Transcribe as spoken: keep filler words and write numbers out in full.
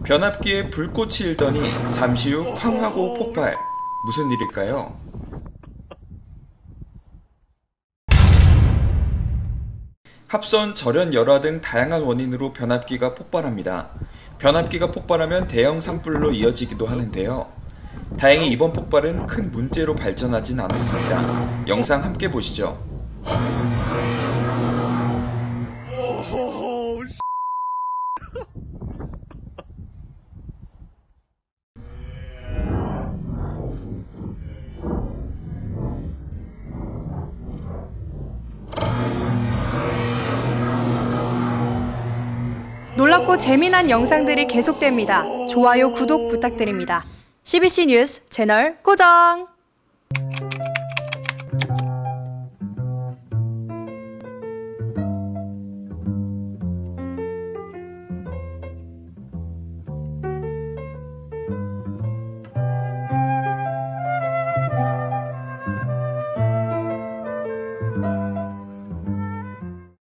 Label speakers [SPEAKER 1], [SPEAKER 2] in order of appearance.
[SPEAKER 1] 변압기에 불꽃이 일더니 잠시 후 쾅 하고 폭발. 무슨 일일까요? 합선, 절연, 열화 등 다양한 원인으로 변압기가 폭발합니다. 변압기가 폭발하면 대형 산불로 이어지기도 하는데요. 다행히 이번 폭발은 큰 문제로 발전하진 않았습니다. 영상 함께 보시죠.
[SPEAKER 2] 놀랍고 재미난 영상들이 계속됩니다. 좋아요, 구독 부탁드립니다. 씨비씨 뉴스 채널 고정!